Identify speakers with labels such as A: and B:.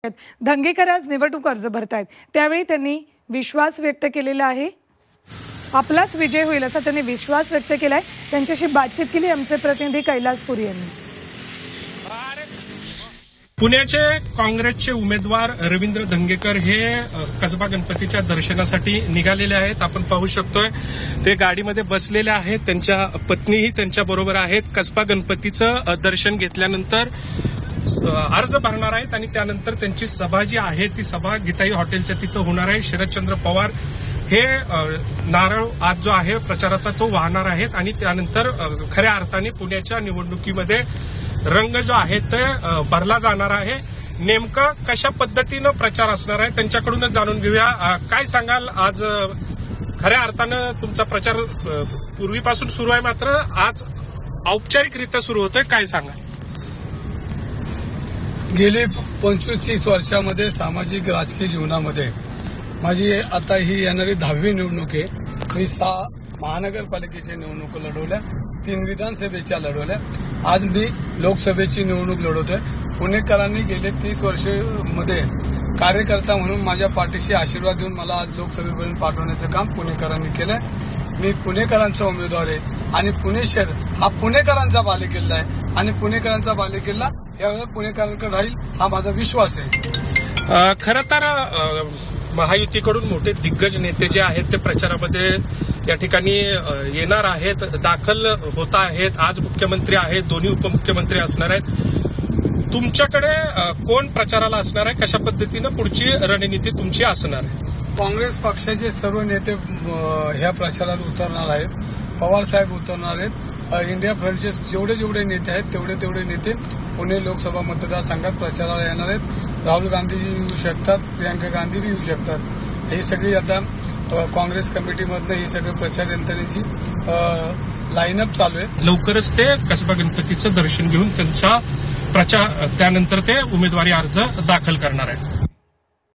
A: धंगेकर आज निवडणूक अर्ज भरतायत, त्यावेळी त्यांनी विश्वास व्यक्त केलेला आहे, आपलाच विजय होईल असा त्यांनी विश्वास व्यक्त केलाय। त्यांच्याशी बातचीत केली आमचे प्रतिनिधी कैलासपुरी यांनी।
B: पुण्याचे काँग्रेसचे उमेदवार रवींद्र धंगेकर हे कसबा गणपतीच्या दर्शनासाठी निघालेले आहेत। आपण पाहू शकतोय ते गाडीमध्ये बसलेले आहेत, त्यांच्या पत्नीही त्यांच्या बरोबर आहेत। कसबा गणपतीचं दर्शन घेतल्यानंतर अर्ज भरणार आहेत आणि त्यानंतर त्यांची सभा जी आहे ती सभा गीताई हॉटेलच्या तिथं होणार आहे। शरदचंद्र पवार हे नारळ आज जो आहे प्रचाराचा तो वाहणार आहेत आणि त्यानंतर खऱ्या अर्थाने पुण्याच्या निवडणुकीमध्ये रंग जो आहे ते भरला जाणार आहे। नेमकं कशा पद्धतीनं प्रचार असणार आहे त्यांच्याकडूनच जाणून घेऊया। काय सांगाल, आज खऱ्या अर्थानं तुमचा प्रचार पूर्वीपासून सुरू आहे, मात्र आज औपचारिकरित्या सुरू होतोय, काय सांगाल?
C: गेली 25-30 वर्षामध्ये सामाजिक राजकीय जीवनामध्ये माझी आता ही येणारी 10वी निवडणूक आहे। मी 6 महानगरपालिकेच्या निवडणूक लढवल्या, 3 विधानसभेच्या लढवल्या, आज मी लोकसभेची निवडणूक लढवतोय। पुणेकरांनी गेले 30 वर्षामध्ये कार्यकर्ता म्हणून माझ्या पाठीशी आशीर्वाद देऊन मला आज लोकसभेपर्यंत पाठवण्याचं काम पुणेकरांनी केलंय। मी पुणेकरांचा उमेदवार आहे आणि पुणे शहर हा पुणेकरांचा बालेकिल्ला आहे आणि पुणेकरांचा बालेकिल्ला यावेळेला पुणेकरांकडे राहील हा माझा विश्वास आहे।
B: खरं तर महायुतीकडून मोठे दिग्गज नेते जे आहेत ते प्रचारामध्ये या ठिकाणी येणार आहेत, दाखल होत आहेत। आज मुख्यमंत्री आहेत, दोन्ही उपमुख्यमंत्री असणार आहेत। तुमच्याकडे कोण प्रचाराला असणार आहे, कशा पद्धतीनं पुढची रणनीती तुमची असणार आहे?
C: काँग्रेस पक्षाचे सर्व नेते ह्या प्रचारात उतरणार आहेत, पवार साहेब उतरणार आहेत, इंडिया फ्रंटचे जेवढे नेते आहेत तेवढे नेते पुणे लोकसभा मतदारसंघात प्रचाराला येणार आहेत। राहुल गांधीजी येऊ शकतात, प्रियंका गांधी येऊ शकतात। ही सगळी आता काँग्रेस कमिटीमधनं ही सगळी प्रचार यंत्रणेची लाईनअप चालू आहे।
B: लवकरच ते कसबा गणपतीचं दर्शन घेऊन त्यांच्या त्यानंतर ते उमेदवारी अर्ज दाखल करणार आहेत।